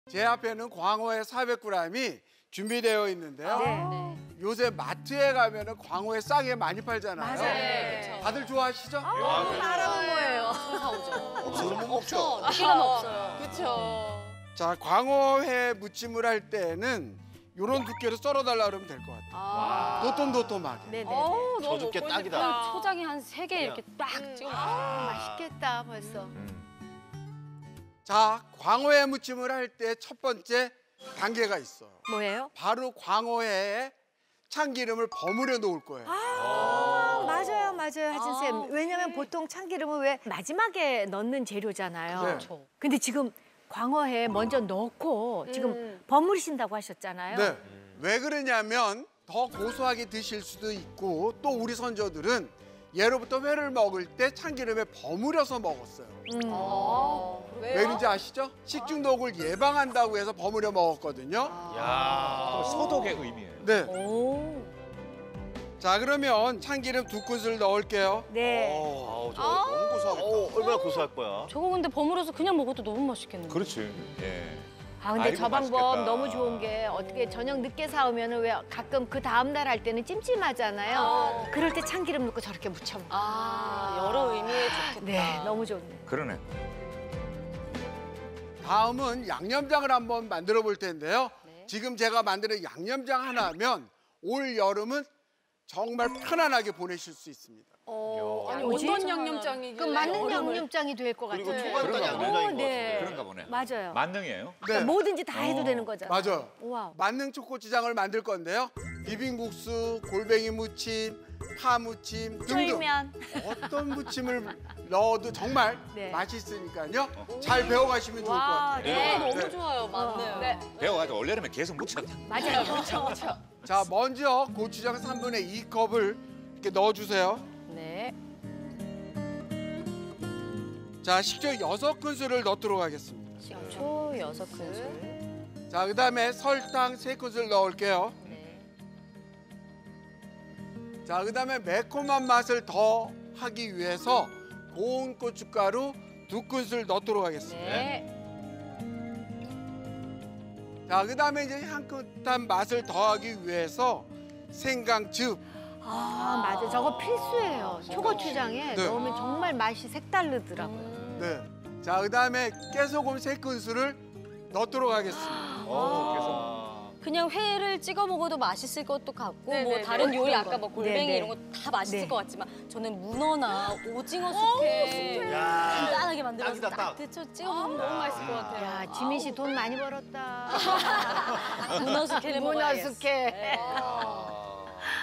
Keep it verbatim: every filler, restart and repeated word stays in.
제 앞에는 광어회 사백 그램이 준비되어 있는데요. 네. 요새 마트에 가면은 광어회 싸게 많이 팔잖아요. 맞아요. 네. 다들 좋아하시죠? 너무 말하는 거예요. 없어서 못 먹죠. 느끼감 없어요. 그렇죠. 자, 광어회 무침을 할 때는 요런 두께로 썰어달라 그러면 될 것 같아요. 아. 도톰도톰하게. 네네. 어우, 너무 저 두께 먹고 딱이다. 싶다. 초장이 한 세 개 이렇게 딱 찍어. 맛있겠다 벌써. 자, 광어회 무침을 할 때 첫 번째 단계가 있어요. 뭐예요? 바로 광어회에 참기름을 버무려 놓을 거예요. 아, 맞아요, 맞아요, 하진 쌤. 아, 왜냐면 네. 보통 참기름은 왜 마지막에 넣는 재료잖아요. 네. 그렇죠. 근데 지금 광어에 먼저 넣고 지금 음. 버무리신다고 하셨잖아요. 네. 왜 그러냐면 더 고소하게 드실 수도 있고 또 우리 선조들은 예로부터 회를 먹을 때 참기름에 버무려서 먹었어요. 음. 어, 왜 그런지 아시죠? 식중독을 예방한다고 해서 버무려 먹었거든요. 야. 소독의 의미예요. 네. 오. 자, 그러면 참기름 두 큰술 넣을게요. 네. 아우, 저 너무 고소하겠다. 어, 얼마나 고소할 거야. 저거 근데 버무려서 그냥 먹어도 너무 맛있겠는데. 그렇지. 예. 아 근데 아이고, 저 방법 맛있겠다. 너무 좋은 게 어떻게 저녁 늦게 사오면은 왜 가끔 그 다음 날 할 때는 찜찜하잖아요. 그럴 때 참기름 넣고 저렇게 무쳐 먹어. 아, 여러 의미에 좋겠다. 네, 너무 좋네. 그러네. 다음은 양념장을 한번 만들어 볼 텐데요. 네. 지금 제가 만드는 양념장 하나면 올 여름은 정말 편안하게 보내실 수 있습니다. 어, 아니 뭐지? 어떤 양념장이길래 그 맞는 얼음을- 양념장이 될 것 같아요. 그리고 네. 초간단 그런가 양념장인 것 보네. 같은데. 그런가 보네. 맞아요. 만능이에요? 네, 그러니까 뭐든지 다 해도 어. 되는 거잖아요. 맞아요. 와우. 만능 초코찌장을 만들 건데요. 비빔국수, 골뱅이 무침, 파 무침 등등 쫄면. 어떤 무침을 넣어도 정말 네. 맛있으니까요. 잘 배워가시면 좋을 것 와, 같아요. 네, 네. 너무 네. 좋아요. 맞네요. 네. 배워가지고 올여름에 계속 묻혀. 맞아요. 그렇죠. 그렇죠. 자, 먼저 고추장 삼분의 이 컵을 이렇게 넣어주세요. 네. 자, 식초 여섯 큰술을 넣도록 하겠습니다. 식초 여섯 큰술. 자, 그다음에 설탕 세 큰술 넣을게요. 네. 자, 그다음에 매콤한 맛을 더 하기 위해서 고운 고춧가루 두 큰술 넣도록 하겠습니다. 네. 자, 그다음에 이제 향긋한 맛을 더하기 위해서 생강즙. 아, 맞아. 저거 필수예요. 초고추장에 네. 넣으면 정말 맛이 색다르더라고요. 네. 자, 그다음에 깨소금 세 큰술을 넣도록 하겠습니다. 어, 계속. 그냥 회를 찍어 먹어도 맛있을 것도 같고 네네네. 뭐 다른 요리 어떤 아까 뭐 골뱅이 네네. 이런 거 다 맛있을 네. 것 같지만 저는 문어나 오징어 숙회 야. 간단하게 만들어서 딱이다, 딱 딱. 데쳐 찍어 먹으면 너무 맛있을 것 같아요. 야, 지민 씨 돈 많이 벌었다. 문어 숙회를 문어 먹어야겠어. 숙회. 네.